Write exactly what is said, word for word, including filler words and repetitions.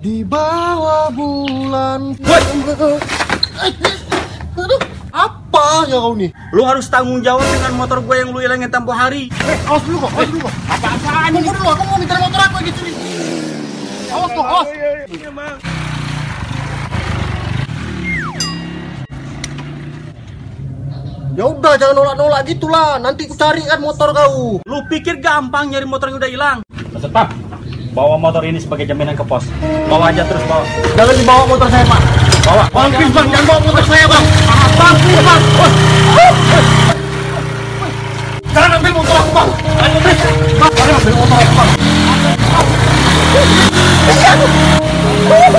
Di bawah bulan. Aduh, apa ya kau nih? Lu harus tanggung jawab dengan motor gue yang lu hilangin tempo hari. Eh, awas dulu kok, awas dulu kok. Apa-apaan Tunggu dulu, aku mau minta motor aku gitu nih. Awas kok, awas. Iya, Bang. Ya udah, jangan nolak-nolak gitulah. Nanti ku cari kan motor kau. Lu pikir gampang nyari motor yang udah hilang? Maksud Pak, bawa motor ini sebagai jaminan ke pos. Bawa aja terus bawa. Jangan dibawa motor saya, Pak. Bawa. Bang, please, Bang, jangan bawa motor saya, Bang. Bang, please, Bang. Jangan ambil motor aku, Bang. Ayo, please. Bang, jangan ambil motor aku, Bang.